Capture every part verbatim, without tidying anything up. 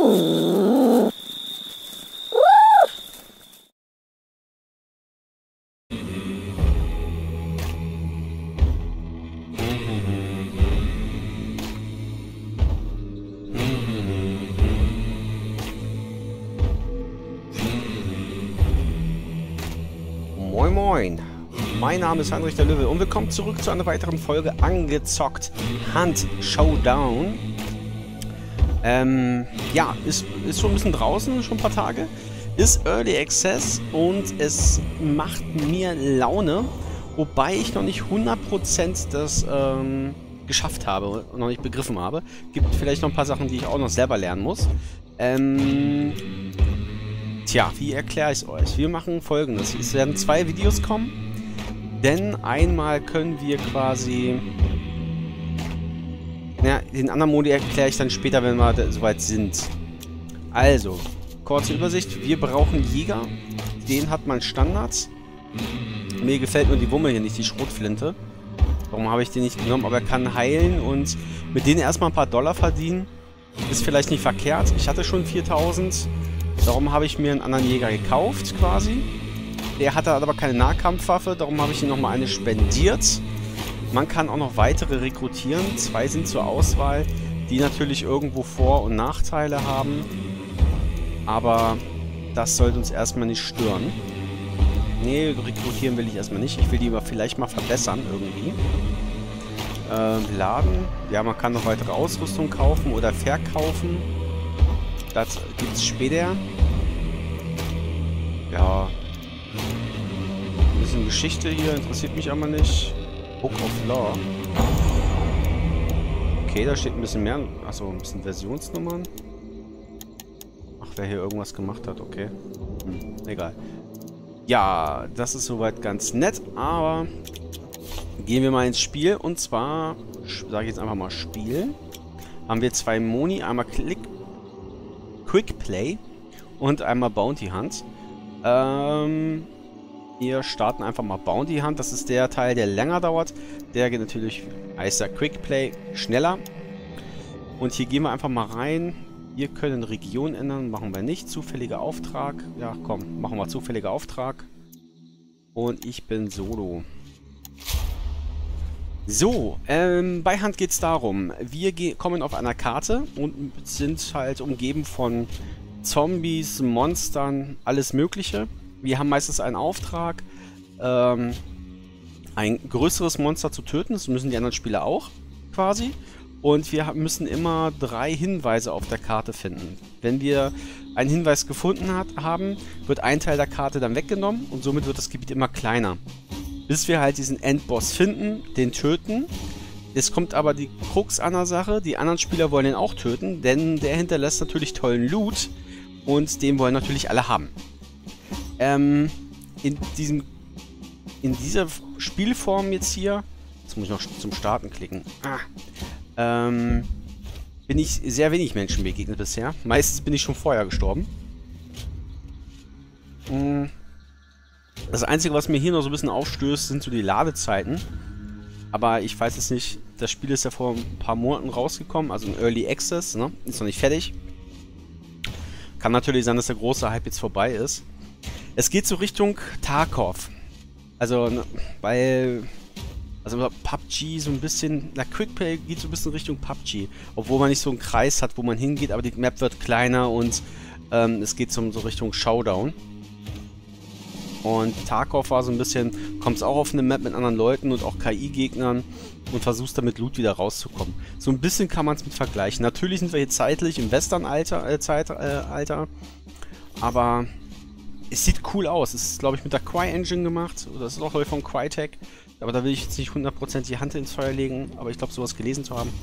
Moin Moin, mein Name ist Heinrich der Löwe und willkommen zurück zu einer weiteren Folge Angezockt Hunt Showdown. Ähm, ja, ist, ist schon ein bisschen draußen, schon ein paar Tage. Ist Early Access und es macht mir Laune, wobei ich noch nicht hundert Prozent das ähm, geschafft habe und noch nicht begriffen habe. Gibt vielleicht noch ein paar Sachen, die ich auch noch selber lernen muss. Ähm... Tja, wie erkläre ich es euch? Wir machen Folgendes. Es werden zwei Videos kommen, denn einmal können wir quasi... Ja, den anderen Modi erkläre ich dann später, wenn wir soweit sind. Also, kurze Übersicht. Wir brauchen Jäger. Den hat man Standard. Mir gefällt nur die Wumme hier nicht, die Schrotflinte. Warum habe ich den nicht genommen? Aber er kann heilen und mit denen erstmal ein paar Dollar verdienen. Ist vielleicht nicht verkehrt. Ich hatte schon viertausend. Darum habe ich mir einen anderen Jäger gekauft, quasi. Der hatte aber keine Nahkampfwaffe, darum habe ich ihm nochmal eine spendiert. Man kann auch noch weitere rekrutieren. Zwei sind zur Auswahl, die natürlich irgendwo Vor- und Nachteile haben. Aber das sollte uns erstmal nicht stören. Nee, rekrutieren will ich erstmal nicht. Ich will die aber vielleicht mal verbessern, irgendwie. Ähm, laden. Ja, man kann noch weitere Ausrüstung kaufen oder verkaufen. Das gibt es später. Ja. Ein bisschen Geschichte hier, interessiert mich aber nicht. Book of Law. Okay, da steht ein bisschen mehr. Achso, ein bisschen Versionsnummern. Ach, wer hier irgendwas gemacht hat, okay. Hm, egal. Ja, das ist soweit ganz nett, aber gehen wir mal ins Spiel. Und zwar, sage ich jetzt einfach mal Spielen. Haben wir zwei Moni, einmal Click. Quick Play und einmal Bounty Hunt. Ähm, wir starten einfach mal Bounty Hunt. Das ist der Teil, der länger dauert. Der geht natürlich, heißt ja Quick Play, schneller. Und hier gehen wir einfach mal rein. Wir können Region ändern, machen wir nicht. Zufälliger Auftrag. Ja, komm, machen wir zufälliger Auftrag. Und ich bin Solo. So, ähm, bei Hunt geht es darum, wir kommen auf einer Karte und sind halt umgeben von Zombies, Monstern, alles Mögliche. Wir haben meistens einen Auftrag, ähm, ein größeres Monster zu töten, das müssen die anderen Spieler auch, quasi. Und wir müssen immer drei Hinweise auf der Karte finden. Wenn wir einen Hinweis gefunden hat, haben, wird ein Teil der Karte dann weggenommen und somit wird das Gebiet immer kleiner. Bis wir halt diesen Endboss finden, den töten. Es kommt aber die Krux an der Sache, die anderen Spieler wollen ihn auch töten, denn der hinterlässt natürlich tollen Loot und den wollen natürlich alle haben. Ähm, in diesem, in dieser Spielform jetzt hier, jetzt muss ich noch zum Starten klicken, ah, ähm, bin ich sehr wenig Menschen begegnet bisher. Meistens bin ich schon vorher gestorben. Hm. Das Einzige, was mir hier noch so ein bisschen aufstößt, sind so die Ladezeiten. Aber ich weiß es nicht, das Spiel ist ja vor ein paar Monaten rausgekommen, also ein Early Access, ne? Ist noch nicht fertig. Kann natürlich sein, dass der große Hype jetzt vorbei ist. Es geht so Richtung Tarkov. Also, ne, weil... Also P U B G so ein bisschen... Na, Quickplay geht so ein bisschen Richtung P U B G. Obwohl man nicht so einen Kreis hat, wo man hingeht, aber die Map wird kleiner und ähm, es geht so, so Richtung Showdown. Und Tarkov war so ein bisschen, kommst auch auf eine Map mit anderen Leuten und auch K I-Gegnern und versuchst damit Loot wieder rauszukommen. So ein bisschen kann man es mit vergleichen. Natürlich sind wir hier zeitlich im Western-Alter, äh, Zeitalter, äh, aber es sieht cool aus. Es ist, glaube ich, mit der Cry-Engine gemacht, oder das ist auch von Crytek, aber da will ich jetzt nicht hundert Prozent die Hand ins Feuer legen, aber ich glaube, sowas gelesen zu haben.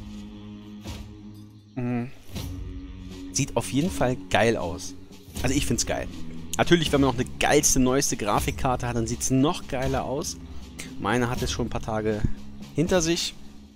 Mhm. Sieht auf jeden Fall geil aus. Also ich finde es geil. Natürlich, wenn man noch eine geilste, neueste Grafikkarte hat, dann sieht es noch geiler aus. Meine hat jetzt schon ein paar Tage hinter sich.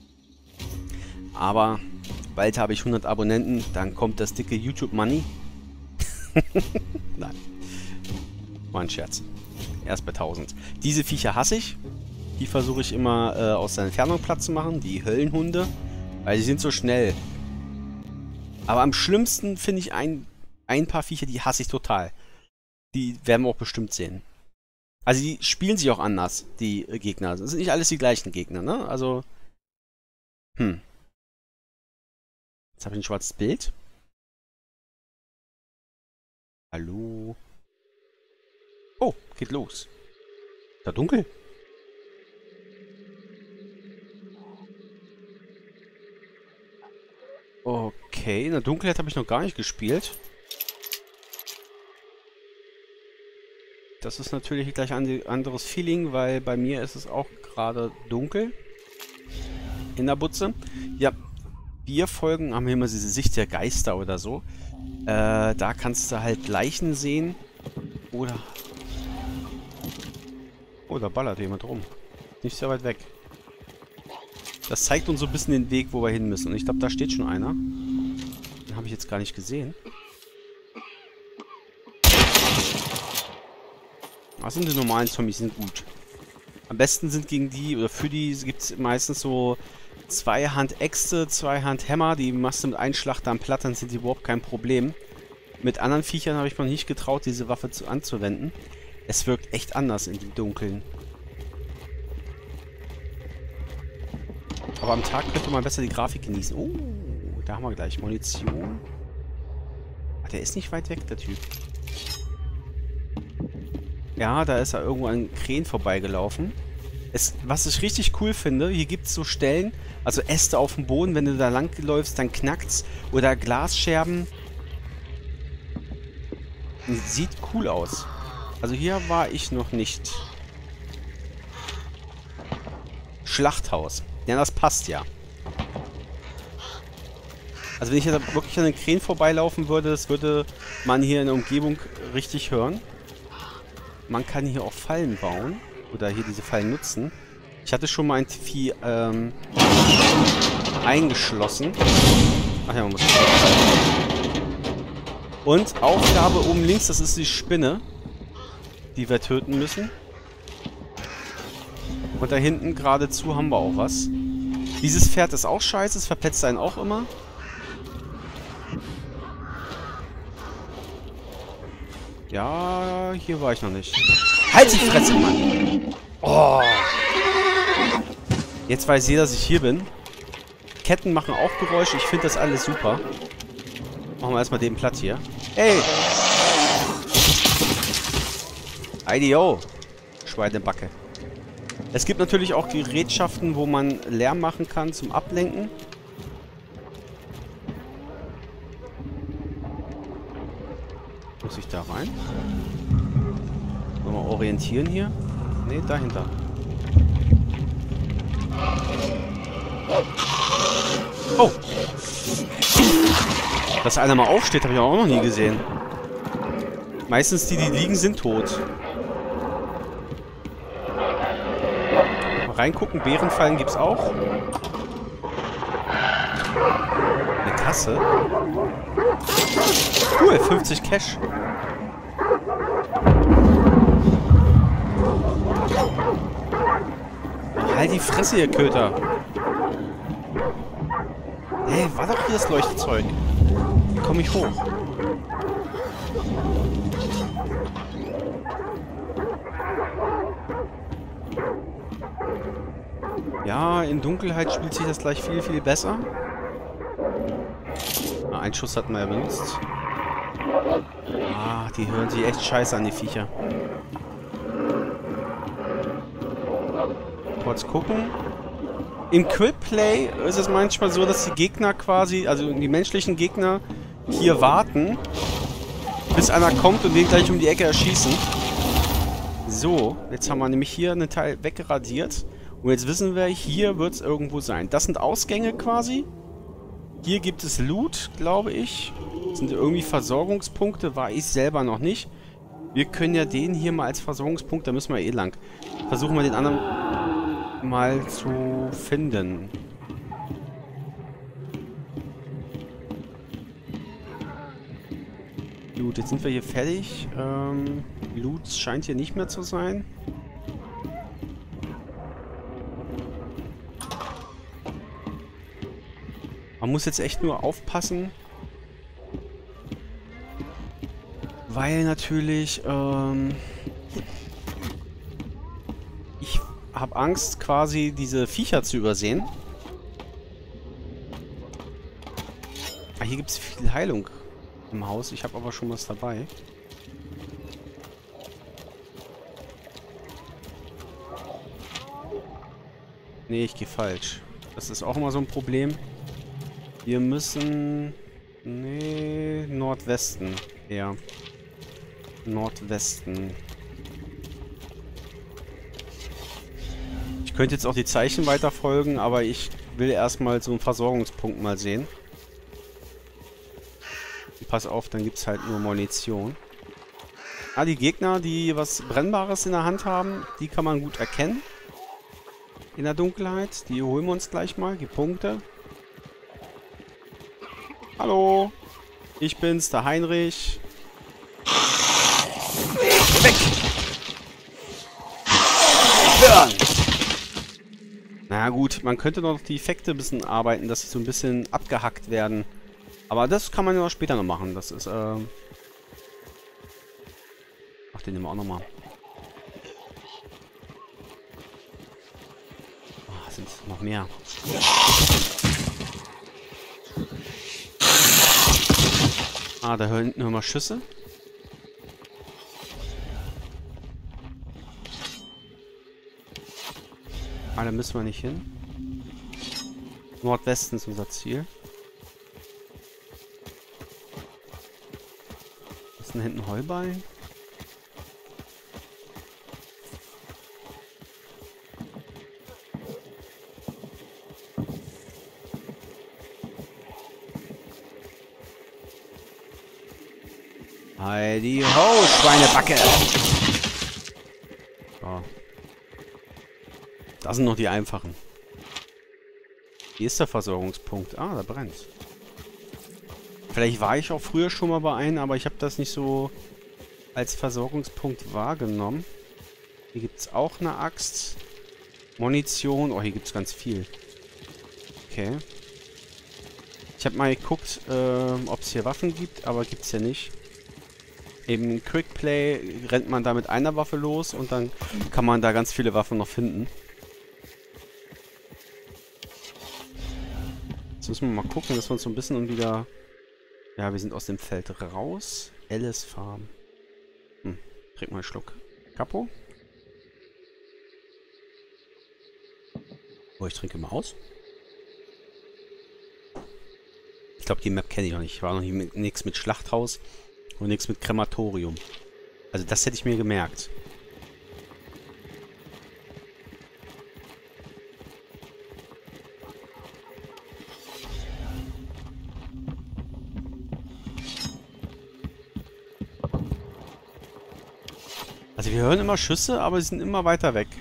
Aber bald habe ich hundert Abonnenten, dann kommt das dicke YouTube-Money. Nein. War ein Scherz. Erst bei tausend. Diese Viecher hasse ich. Die versuche ich immer äh, aus der Entfernung Platz zu machen. Die Höllenhunde. Weil sie sind so schnell. Aber am schlimmsten finde ich ein, ein paar Viecher, die hasse ich total. Die werden wir auch bestimmt sehen. Also die spielen sich auch anders, die äh, Gegner. Das sind nicht alles die gleichen Gegner, ne? Also, hm. Jetzt habe ich ein schwarzes Bild. Hallo? Oh, geht los. Da dunkel. Okay, in der Dunkelheit habe ich noch gar nicht gespielt. Das ist natürlich gleich ein anderes Feeling, weil bei mir ist es auch gerade dunkel. In der Butze. Ja, wir folgen, haben wir immer diese Sicht der Geister oder so. Äh, da kannst du halt Leichen sehen. Oder... Oh, da ballert jemand rum. Nicht sehr weit weg. Das zeigt uns so ein bisschen den Weg, wo wir hin müssen. Und ich glaube, da steht schon einer. Den habe ich jetzt gar nicht gesehen. Was sind die normalen Zombies? Sind gut. Am besten sind gegen die, oder für die gibt es meistens so Zweihand-Äxte, Zweihand-Hämmer. Die machst du mit einem Schlag dann platt, dann sind die überhaupt kein Problem. Mit anderen Viechern habe ich mir nicht getraut, diese Waffe zu, anzuwenden. Es wirkt echt anders in dem Dunkeln. Aber am Tag könnte man besser die Grafik genießen. Oh, da haben wir gleich Munition. Ach, der ist nicht weit weg, der Typ. Ja, da ist er irgendwo an Krähen vorbeigelaufen. Es, was ich richtig cool finde, hier gibt es so Stellen, also Äste auf dem Boden, wenn du da lang läufst, dann knackt's. Oder Glasscherben. Sieht cool aus. Also hier war ich noch nicht. Schlachthaus. Ja, das passt ja. Also wenn ich jetzt wirklich an den Krähen vorbeilaufen würde, das würde man hier in der Umgebung richtig hören. Man kann hier auch Fallen bauen. Oder hier diese Fallen nutzen. Ich hatte schon mal ein Vieh ähm, eingeschlossen. Ach ja, man muss... Und Aufgabe oben links, das ist die Spinne, die wir töten müssen. Und da hinten geradezu haben wir auch was. Dieses Pferd ist auch scheiße, es verpetzt einen auch immer. Ja, hier war ich noch nicht. Halt die Fresse, Mann! Oh! Jetzt weiß jeder, dass ich hier bin. Ketten machen auch Geräusche, ich finde das alles super. Machen wir erstmal den platt hier. Ey! Idio! Schweinebacke. Es gibt natürlich auch Gerätschaften, wo man Lärm machen kann zum Ablenken. Muss ich da rein? Nochmal orientieren hier. Ne, dahinter. Oh! Dass einer mal aufsteht, habe ich auch noch nie gesehen. Meistens die, die liegen, sind tot. Mal reingucken, Bärenfallen gibt's auch. Eine Kasse. Cool, fünfzig Cash. Halt die Fresse, ihr Köter. Hey, war doch hier das Leuchtzeug. Wie komme ich hoch? Ja, in Dunkelheit spielt sich das gleich viel, viel besser. Ah, einen Schuss hatten wir ja benutzt. Ah, die hören sich echt scheiße an, die Viecher. Kurz gucken. Im Quicktime ist es manchmal so, dass die Gegner quasi, also die menschlichen Gegner, hier warten, bis einer kommt und den gleich um die Ecke erschießen. So, jetzt haben wir nämlich hier einen Teil weggeradiert. Und jetzt wissen wir, hier wird es irgendwo sein. Das sind Ausgänge quasi. Hier gibt es Loot, glaube ich. Das sind irgendwie Versorgungspunkte, war ich selber noch nicht. Wir können ja den hier mal als Versorgungspunkt, da müssen wir eh lang. Versuchen wir den anderen mal zu finden. Gut, jetzt sind wir hier fertig. Ähm, Loot scheint hier nicht mehr zu sein. Man muss jetzt echt nur aufpassen, Weil natürlich, ähm, ich habe Angst, quasi diese Viecher zu übersehen. Ah, hier gibt es viel Heilung im Haus. Ich habe aber schon was dabei. Nee, ich gehe falsch. Das ist auch immer so ein Problem. Wir müssen... Nee, Nordwesten. Ja. Nordwesten. Ich könnte jetzt auch die Zeichen weiterfolgen, aber ich will erstmal so einen Versorgungspunkt mal sehen. Und pass auf, dann gibt es halt nur Munition. Ah, die Gegner, die was Brennbares in der Hand haben, die kann man gut erkennen. In der Dunkelheit. Die holen wir uns gleich mal. Die Punkte. Hallo. Ich bin's, der Heinrich. Weg! Hören! Na gut, man könnte noch die Effekte ein bisschen arbeiten, dass sie so ein bisschen abgehackt werden. Aber das kann man ja später noch machen. Das ist, ähm... Ach, den nehmen wir auch nochmal. Oh, sind noch mehr. Ah, da hinten hören wir Schüsse. Ah, da müssen wir nicht hin. Nordwesten ist unser Ziel. Was ist denn hinten Heuballen? Heidi ho, Schweinebacke! So. Das sind noch die einfachen. Hier ist der Versorgungspunkt. Ah, da brennt. Vielleicht war ich auch früher schon mal bei einem, aber ich habe das nicht so als Versorgungspunkt wahrgenommen. Hier gibt es auch eine Axt. Munition. Oh, hier gibt es ganz viel. Okay. Ich habe mal geguckt, äh, ob es hier Waffen gibt, aber gibt es ja nicht. Im Quickplay rennt man da mit einer Waffe los und dann kann man da ganz viele Waffen noch finden. Jetzt müssen wir mal gucken, dass wir uns so ein bisschen wieder... Ja, wir sind aus dem Feld raus. Alice Farm. Hm, trink mal einen Schluck. Capo? Oh, ich trinke mal aus. Ich glaube, die Map kenne ich noch nicht. War noch nichts mit Schlachthaus und nichts mit Krematorium. Also das hätte ich mir gemerkt. Also wir hören immer Schüsse, aber sie sind immer weiter weg.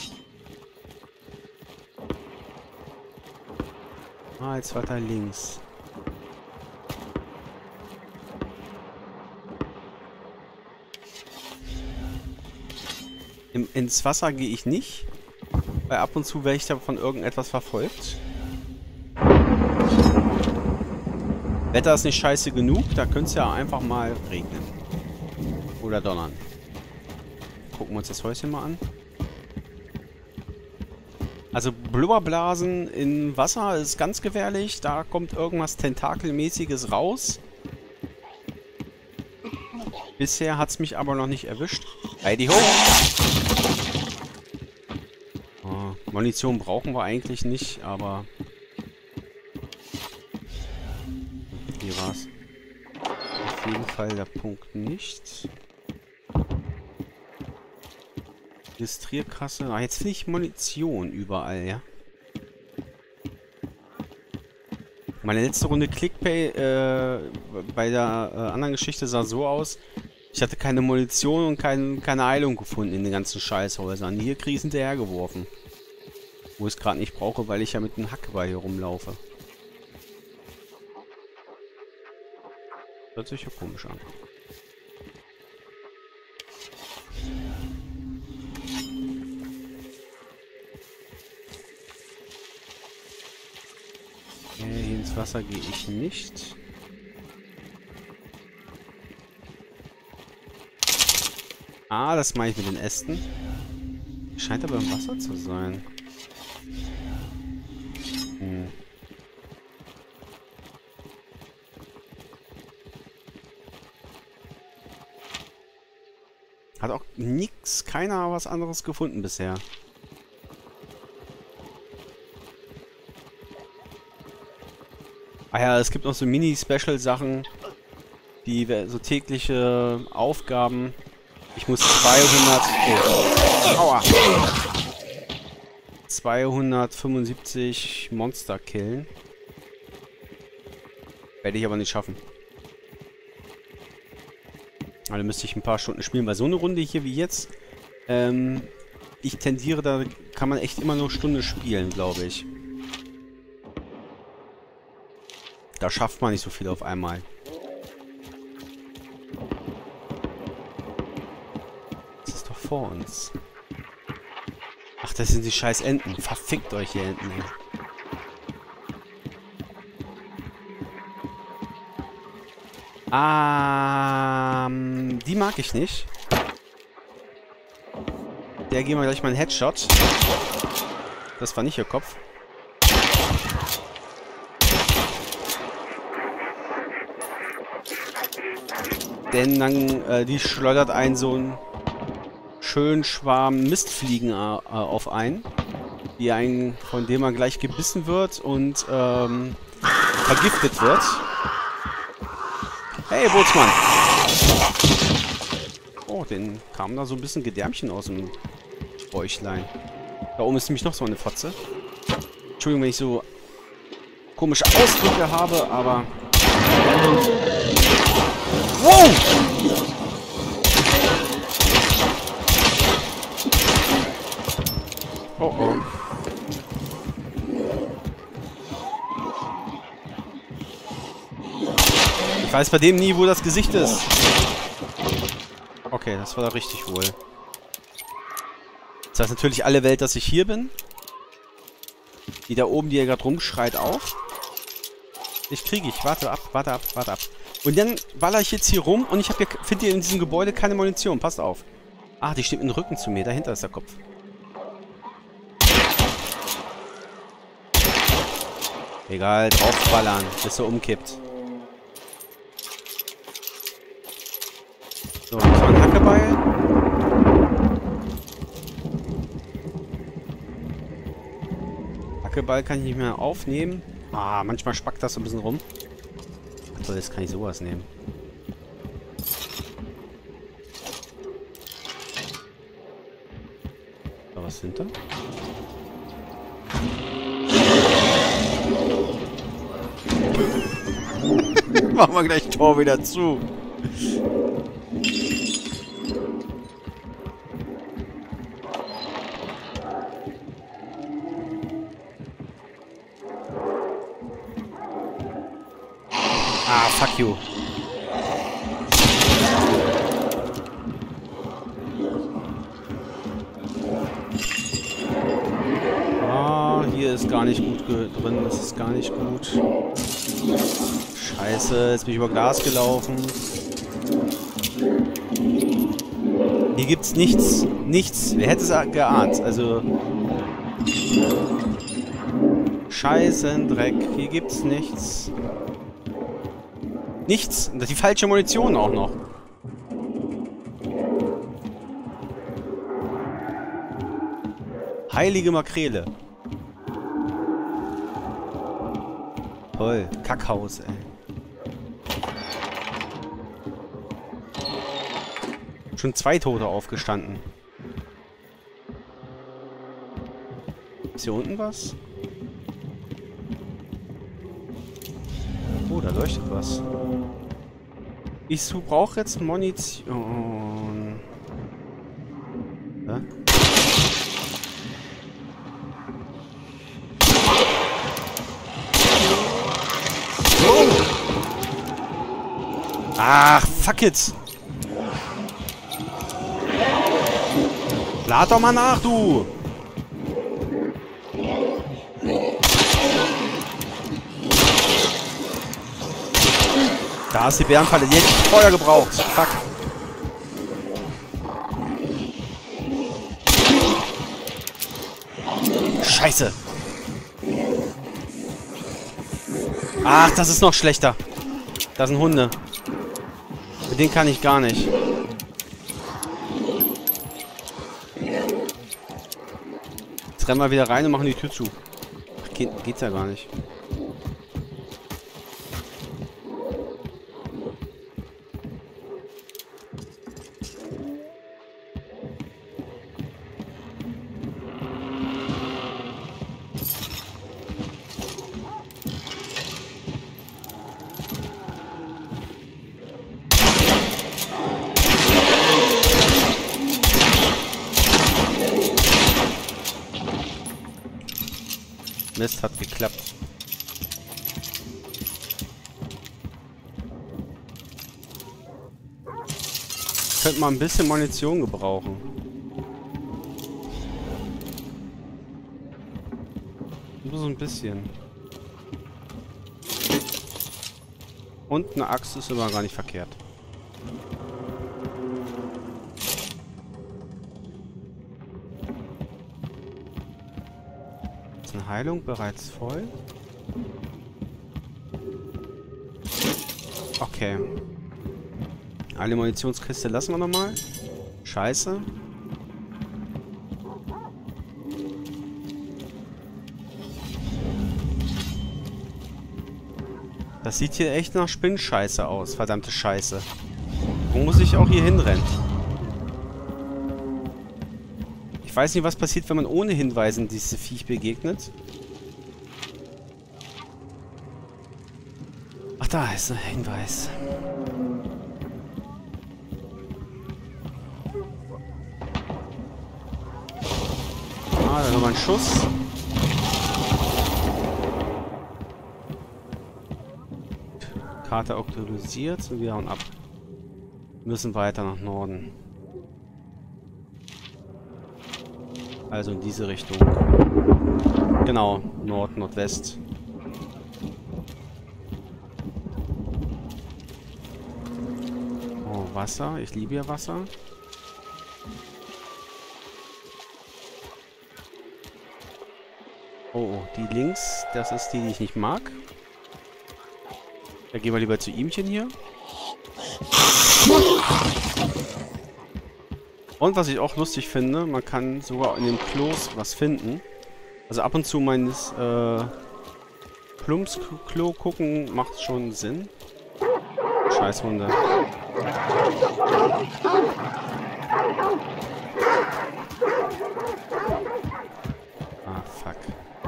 Ah, jetzt weiter links. Im, ins Wasser gehe ich nicht, weil ab und zu werde ich da von irgendetwas verfolgt. Wetter ist nicht scheiße genug, da könnte es ja einfach mal regnen. Oder donnern. Gucken wir uns das Häuschen mal an. Also Blubberblasen in Wasser ist ganz gefährlich. Da kommt irgendwas Tentakelmäßiges raus. Bisher hat es mich aber noch nicht erwischt. Heidi ho! Oh, Munition brauchen wir eigentlich nicht, aber... Hier war's. Auf jeden Fall der Punkt nicht. Registrierkasse. Ah, jetzt finde ich Munition überall, ja. Meine letzte Runde Clickpay äh, bei der äh, anderen Geschichte sah so aus. Ich hatte keine Munition und kein, keine Heilung gefunden in den ganzen Scheißhäusern. Hier krieg ich hinterhergeworfen. Wo ich es gerade nicht brauche, weil ich ja mit einem Hackbeil hier rumlaufe. Hört sich ja komisch an. Okay, hier ins Wasser gehe ich nicht. Ah, das meine ich mit den Ästen. Scheint aber im Wasser zu sein. Hm. Hat auch nix, keiner was anderes gefunden bisher. Ah ja, es gibt noch so Mini-Special-Sachen, die so tägliche Aufgaben. Ich muss zweihundert... Oh. Aua! zweihundertfünfundsiebzig Monster killen. Werde ich aber nicht schaffen. Also müsste ich ein paar Stunden spielen, weil so eine Runde hier wie jetzt, ähm, ich tendiere, da kann man echt immer nur eine Stunde spielen, glaube ich. Da schafft man nicht so viel auf einmal. Das ist doch vor uns. Ach, das sind die scheiß Enten. Verfickt euch, ihr Enten, ey. Ähm, die mag ich nicht. Der geben wir gleich mal einen Headshot. Das war nicht ihr Kopf. Denn dann, äh, die schleudert einen so einen schönen Schwarm Mistfliegen äh, auf einen. Die einen, von dem man gleich gebissen wird und ähm, vergiftet wird. Hey, Bootsmann! Oh, den kam da so ein bisschen Gedärmchen aus dem Bäuchlein. Da oben ist nämlich noch so eine Fotze. Entschuldigung, wenn ich so komische Ausdrücke habe, aber... Wow! Oh oh. Ich weiß bei dem nie, wo das Gesicht ist. Okay, das war da richtig wohl. Das heißt natürlich alle Welt, dass ich hier bin. Die da oben, die ja gerade rumschreit, auch. Ich kriege ich. Warte ab, warte ab, warte ab. Und dann baller ich jetzt hier rum und ich habe hier, finde hier in diesem Gebäude keine Munition. Passt auf. Ah, die steht mit dem Rücken zu mir. Dahinter ist der Kopf. Egal, draufballern, bis er umkippt. So, das war ein Hackebeil. Hackebeil kann ich nicht mehr aufnehmen. Ah, manchmal spackt das so ein bisschen rum. So, jetzt kann ich sowas nehmen. So, was sind da? Machen wir gleich Tor wieder zu. Ah, fuck you. Ah, hier ist gar nicht gut drin. Das ist gar nicht gut. Scheiße, jetzt bin ich über Glas gelaufen. Hier gibt's nichts. Nichts. Wer hätte es geahnt? Also... Scheißendreck. Hier gibt's nichts. Nichts. Und das ist die falsche Munition auch noch. Heilige Makrele. Toll. Kackhaus, ey. Schon zwei Tote aufgestanden. Ist hier unten was? Oh, da leuchtet was. Ich brauche jetzt Munition. Ja? Oh. Ach, fuck it. Lad doch mal nach, du! Da ist die Bärenfalle. Die hätte ich Feuer gebraucht. Fuck. Scheiße. Ach, das ist noch schlechter. Das sind Hunde. Mit denen kann ich gar nicht. Jetzt rennen wir wieder rein und machen die Tür zu. Ge geht's ja gar nicht. Mist, hat geklappt. Könnte mal ein bisschen Munition gebrauchen. Nur so ein bisschen. Und eine Axt ist immer gar nicht verkehrt. Heilung bereits voll. Okay. Eine Munitionskiste lassen wir nochmal. Scheiße. Das sieht hier echt nach Spinnscheiße aus. Verdammte Scheiße. Wo muss ich auch hier hinrennen? Ich weiß nicht, was passiert, wenn man ohne Hinweisen diese Viech begegnet. Ach, da ist ein Hinweis. Ah, da nochmal ein Schuss. Karte aktualisiert und wir hauen ab. Wir müssen weiter nach Norden. Also in diese Richtung. Genau, Nord, Nordwest. Oh, Wasser. Ich liebe ja Wasser. Oh, oh, die links, das ist die, die ich nicht mag. Da gehen wir lieber zu ihmchen hier. Und was ich auch lustig finde, man kann sogar in den Klos was finden. Also ab und zu meines äh, Plumpsklo gucken macht schon Sinn. Scheißhunde. Ah, fuck.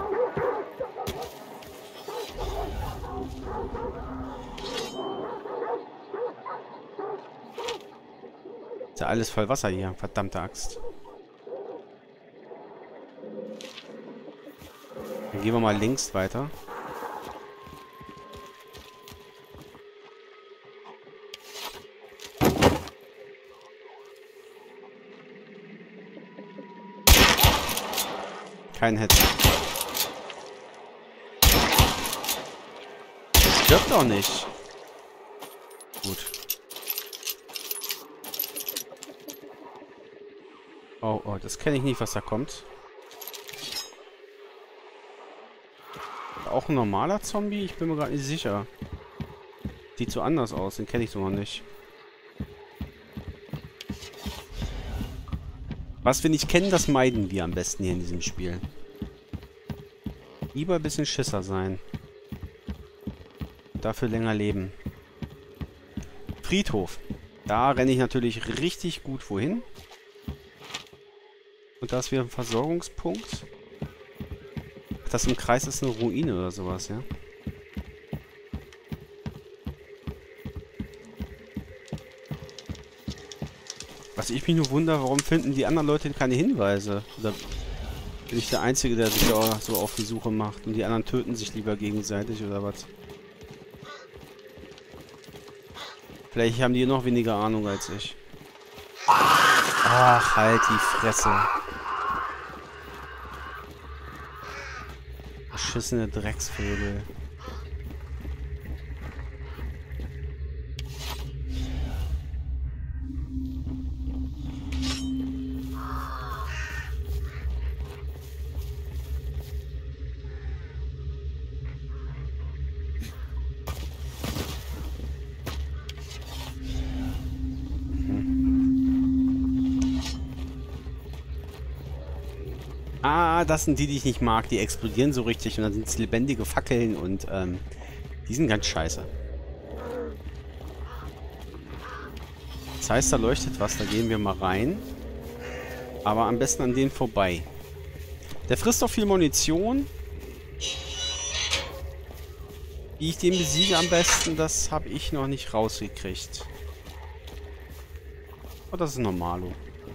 Ist ja alles voll Wasser hier, verdammte Axt. Dann gehen wir mal links weiter. Kein Hit. Stirbt auch nicht. Gut. Oh, oh, das kenne ich nicht, was da kommt. Auch ein normaler Zombie? Ich bin mir gerade nicht sicher. Sieht so anders aus, den kenne ich so noch nicht. Was wir nicht kennen, das meiden wir am besten hier in diesem Spiel. Lieber ein bisschen Schisser sein. Dafür länger leben. Friedhof. Da renne ich natürlich richtig gut wohin. Und da ist wieder ein Versorgungspunkt. Ach, das im Kreis ist eine Ruine oder sowas, ja? Was ich mich nur wundere, warum finden die anderen Leute keine Hinweise? Oder bin ich der Einzige, der sich auch so auf die Suche macht und die anderen töten sich lieber gegenseitig oder was? Vielleicht haben die noch weniger Ahnung als ich. Ach, halt die Fresse. Beschissene Drecksvögel. Ah, das sind die, die ich nicht mag. Die explodieren so richtig und dann sind es lebendige Fackeln und ähm, die sind ganz scheiße. Das heißt, da leuchtet was, da gehen wir mal rein. Aber am besten an denen vorbei. Der frisst auch viel Munition. Wie ich den besiege am besten, das habe ich noch nicht rausgekriegt. Oh, das ist ein Normalo.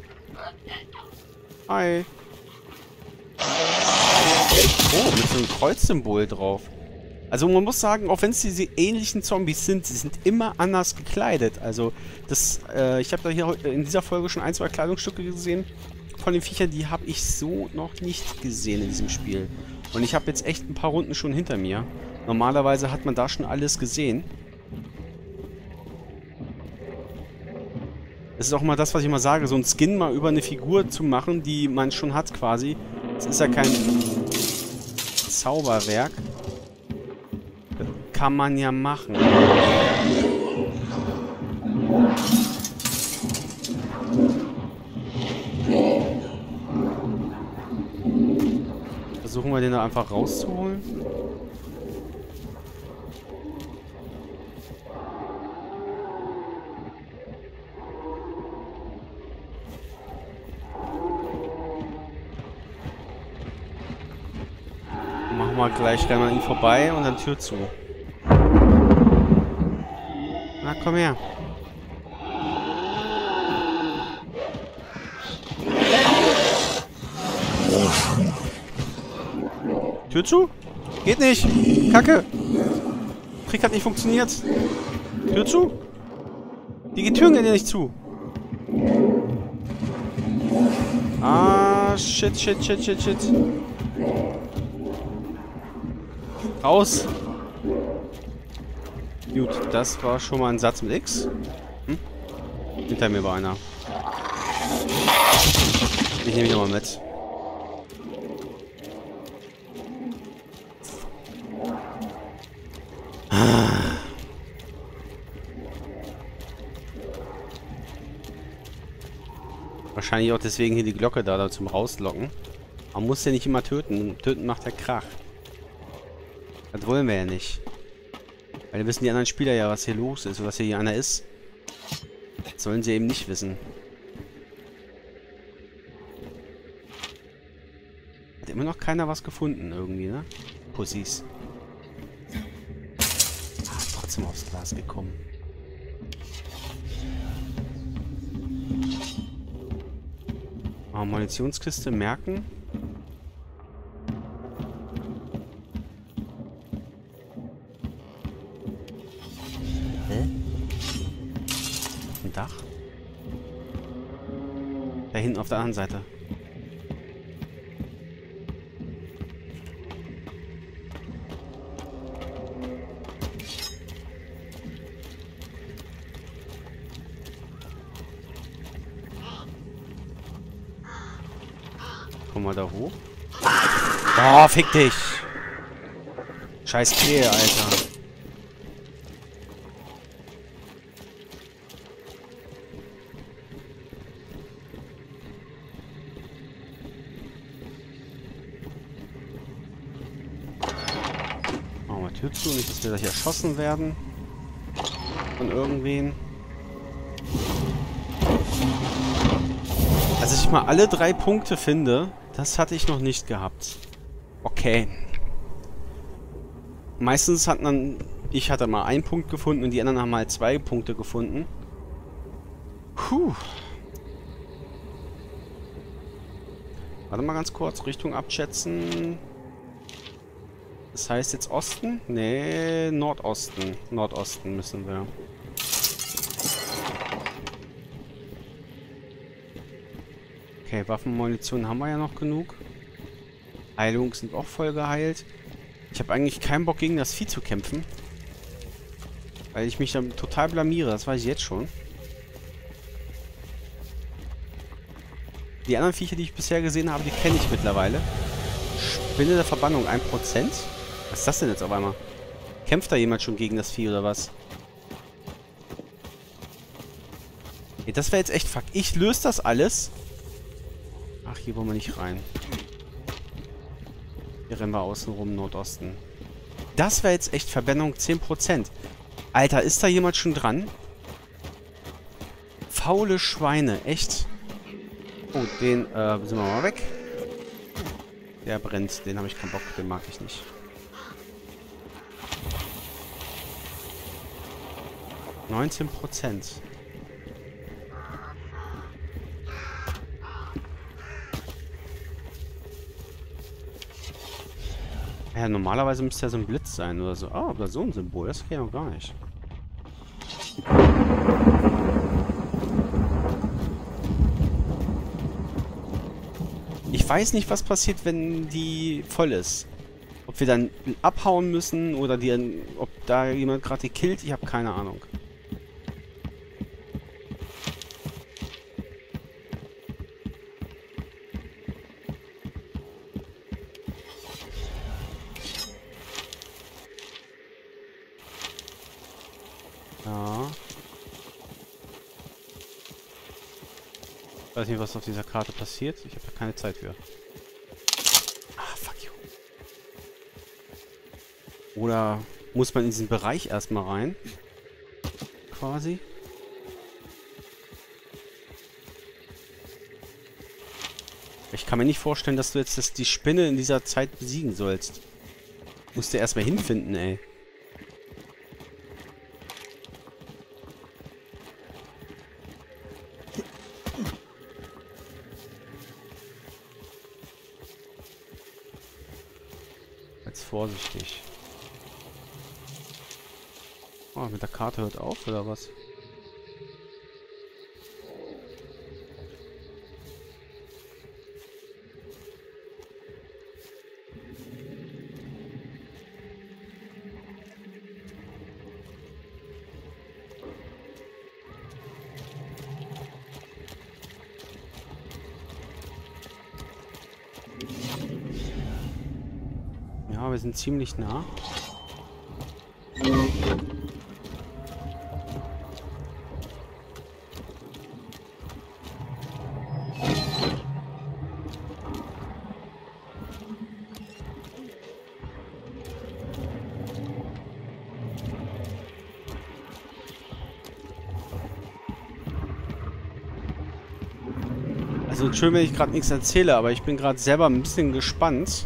Hi. Oh, mit so einem Kreuzsymbol drauf. Also man muss sagen, auch wenn es diese ähnlichen Zombies sind, sie sind immer anders gekleidet. Also das, äh, ich habe da hier in dieser Folge schon ein, zwei Kleidungsstücke gesehen von den Viechern, die habe ich so noch nicht gesehen in diesem Spiel. Und ich habe jetzt echt ein paar Runden schon hinter mir. Normalerweise hat man da schon alles gesehen. Das ist auch mal das, was ich mal sage, so ein Skin mal über eine Figur zu machen, die man schon hat quasi. Das ist ja kein Zauberwerk. Das kann man ja machen. Versuchen wir den da einfach rauszuholen. Machen wir gleich rennen an ihn vorbei und dann Tür zu. Na, komm her. Tür zu? Geht nicht. Kacke. Trick hat nicht funktioniert. Tür zu? Die Türen gehen ja nicht zu. Ah, shit, shit, shit, shit, shit. Raus. Gut, das war schon mal ein Satz mit X. Hm? Hinter mir war einer. Ich nehme ihn nochmal mit. Wahrscheinlich auch deswegen hier die Glocke da, da zum Rauslocken. Man muss ja nicht immer töten. Töten macht ja Krach. Das wollen wir ja nicht. Weil wir wissen die anderen Spieler ja, was hier los ist, was hier, hier einer ist. Das sollen sie eben nicht wissen. Hat immer noch keiner was gefunden irgendwie, ne? Pussys. Ah, trotzdem aufs Glas gekommen. Ah, Munitionskiste merken. Hä? Ein Dach? Da hinten auf der anderen Seite. Komm mal da hoch. Oh, fick dich! Scheiß Krähe, Alter. Machen wir Tür zu, nicht, dass wir da hier erschossen werden. Von irgendwen. Dass ich mal alle drei Punkte finde, das hatte ich noch nicht gehabt. Okay. Meistens hat man... Ich hatte mal einen Punkt gefunden und die anderen haben mal zwei Punkte gefunden. Puh. Warte mal ganz kurz. Richtung abschätzen. Das heißt jetzt Osten? Nee, Nordosten. Nordosten müssen wir. Okay, Waffenmunition haben wir ja noch genug. Heilung sind auch voll geheilt. Ich habe eigentlich keinen Bock gegen das Vieh zu kämpfen. Weil ich mich dann total blamiere, das weiß ich jetzt schon. Die anderen Viecher, die ich bisher gesehen habe, die kenne ich mittlerweile. Spinne der Verbannung, ein Prozent? Was ist das denn jetzt auf einmal? Kämpft da jemand schon gegen das Vieh oder was? Ey, das wäre jetzt echt fuck. Ich löse das alles. Ach, hier wollen wir nicht rein. Hier rennen wir außen rum, Nordosten. Das wäre jetzt echt Verbennung zehn Prozent. Alter, ist da jemand schon dran? Faule Schweine, echt. Oh, den äh, sind wir mal weg. Der brennt, den habe ich keinen Bock, den mag ich nicht. neunzehn Prozent. Ja, normalerweise müsste ja so ein Blitz sein oder so. Ah, oder so ein Symbol. Das geht ja noch gar nicht. Ich weiß nicht, was passiert, wenn die voll ist. Ob wir dann abhauen müssen oder die, ob da jemand gerade die killt. Ich habe keine Ahnung. Ja. Ich weiß nicht, was auf dieser Karte passiert. Ich habe da keine Zeit für. Ah, fuck you. Oder muss man in diesen Bereich erstmal rein? Quasi. Ich kann mir nicht vorstellen, dass du jetzt das, die Spinne in dieser Zeit besiegen sollst. Musst du erstmal hinfinden, ey. Jetzt vorsichtig. Oh, mit der Karte hört auf, oder was? Ja, wir sind ziemlich nah. Also schön, wenn ich gerade nichts erzähle, aber ich bin gerade selber ein bisschen gespannt.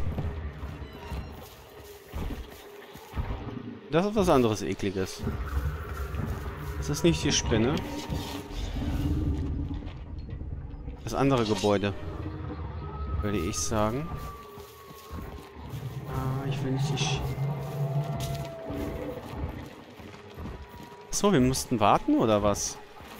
Das ist was anderes Ekliges. Das ist nicht die Spinne. Das andere Gebäude. Würde ich sagen. Ah, ich will nicht die Sch So, wir mussten warten, oder was?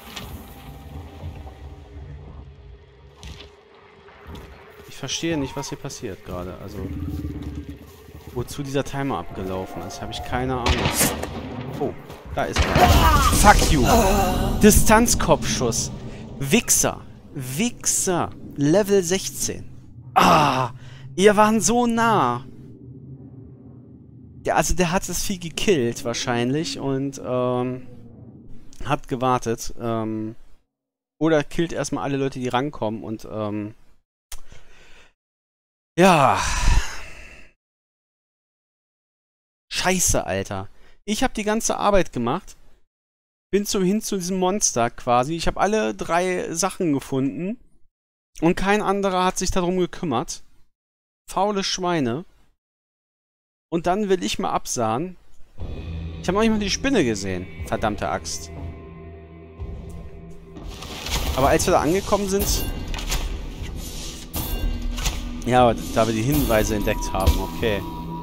Ich verstehe nicht, was hier passiert gerade. Also, wozu dieser Timer abgelaufen ist, habe ich keine Ahnung. Oh, da ist er. Fuck you! Distanzkopfschuss. Wichser. Wichser. Level sechzehn. Ah! Ihr waren so nah. Ja, also der hat das Vieh gekillt wahrscheinlich und ähm, hat gewartet. Ähm, oder killt erstmal alle Leute, die rankommen und ähm, ja. Scheiße, Alter. Ich habe die ganze Arbeit gemacht. Bin zum hin zu diesem Monster quasi. Ich habe alle drei Sachen gefunden. Und kein anderer hat sich darum gekümmert. Faule Schweine. Und dann will ich mal absahen. Ich habe noch nicht mal die Spinne gesehen. Verdammte Axt. Aber als wir da angekommen sind... Ja, da wir die Hinweise entdeckt haben, okay.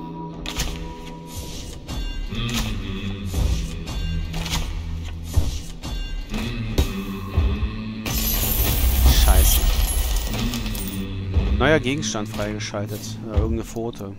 Scheiße. Neuer Gegenstand freigeschaltet. Ja, irgendeine Pfote.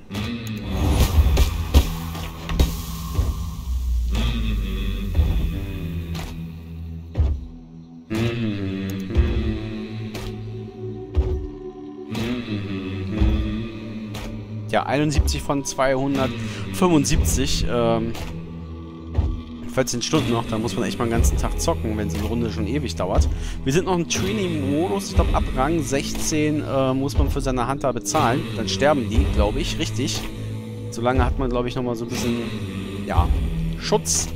Ja, einundsiebzig von zweihundertfünfundsiebzig ähm, vierzehn Stunden noch, da muss man echt mal den ganzen Tag zocken, wenn so eine Runde schon ewig dauert. Wir sind noch im Training-Modus. Ich glaube, ab Rang sechzehn äh, muss man für seine Hunter bezahlen. Dann sterben die, glaube ich, richtig. Solange hat man, glaube ich, nochmal so ein bisschen, ja, Schutz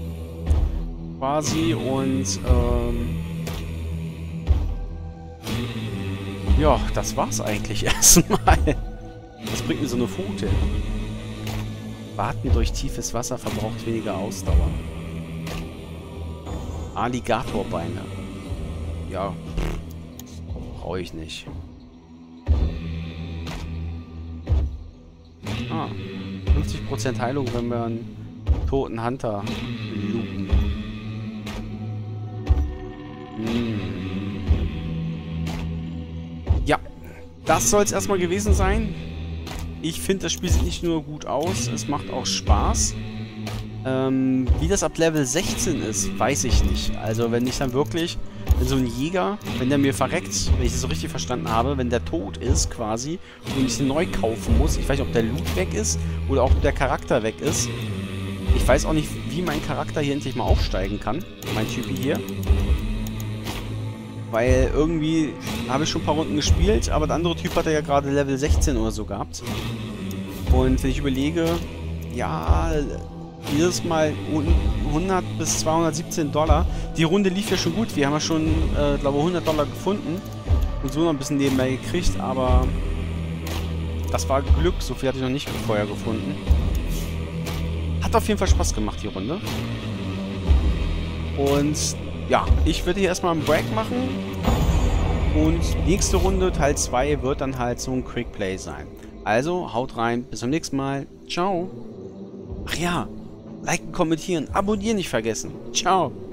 quasi und, ähm, ja, das war's eigentlich erstmal. Was bringt mir so eine Pfote? Warten durch tiefes Wasser verbraucht weniger Ausdauer. Alligatorbeine. Ja, brauche ich nicht. Ah, fünfzig Prozent Heilung, wenn wir einen toten Hunter looten. Hm. Ja, das soll es erstmal gewesen sein. Ich finde, das Spiel sieht nicht nur gut aus, es macht auch Spaß. Ähm, wie das ab Level sechzehn ist, weiß ich nicht. Also wenn ich dann wirklich, wenn so ein Jäger, wenn der mir verreckt, wenn ich das so richtig verstanden habe, wenn der tot ist quasi und ich ihn neu kaufen muss, ich weiß nicht, ob der Loot weg ist oder ob der Charakter weg ist. Ich weiß auch nicht, wie mein Charakter hier endlich mal aufsteigen kann, mein Typi hier. Weil irgendwie habe ich schon ein paar Runden gespielt, aber der andere Typ hat ja gerade Level sechzehn oder so gehabt. Und wenn ich überlege, ja, jedes Mal hundert bis zweihundertsiebzehn Dollar. Die Runde lief ja schon gut. Wir haben ja schon, äh, glaube ich, hundert Dollar gefunden. Und so noch ein bisschen nebenbei gekriegt, aber das war Glück. So viel hatte ich noch nicht vorher gefunden. Hat auf jeden Fall Spaß gemacht, die Runde. Und ja, ich würde hier erstmal einen Break machen. Und nächste Runde, Teil zwei, wird dann halt so ein Quickplay sein. Also, haut rein. Bis zum nächsten Mal. Ciao. Ach ja, liken, kommentieren, abonnieren nicht vergessen. Ciao.